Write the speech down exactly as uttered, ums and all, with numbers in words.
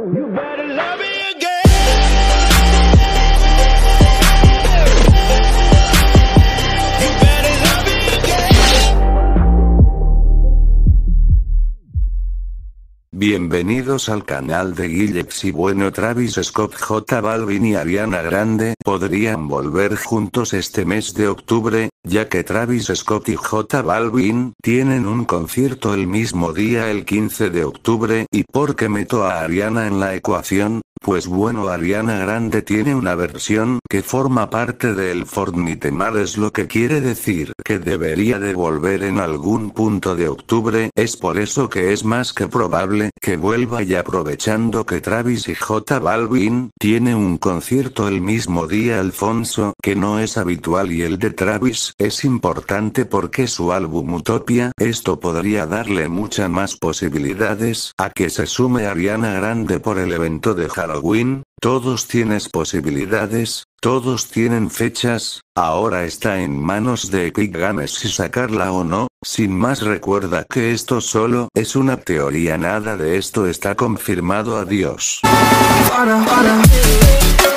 You better love me again. You better love me again. Bienvenidos al canal de Guillex y bueno, Travis Scott, J Balvin y Ariana Grande podrían volver juntos este mes de octubre, ya que Travis Scott y J Balvin tienen un concierto el mismo día, el quince de octubre. ¿Y por qué meto a Ariana en la ecuación? Pues bueno, Ariana Grande tiene una versión que forma parte del Fortnite Mal, es lo que quiere decir que debería de volver en algún punto de octubre. Es por eso que es más que probable que vuelva, y aprovechando que Travis y J Balvin tiene un concierto el mismo día, Alfonso, que no es habitual, y el de Travis es importante porque su álbum Utopia, esto podría darle muchas más posibilidades a que se sume Ariana Grande por el evento de Halloween. Todos tienes posibilidades, todos tienen fechas, ahora está en manos de Epic Games si sacarla o no. Sin más, recuerda que esto solo es una teoría, nada de esto está confirmado. Adiós. Para, para.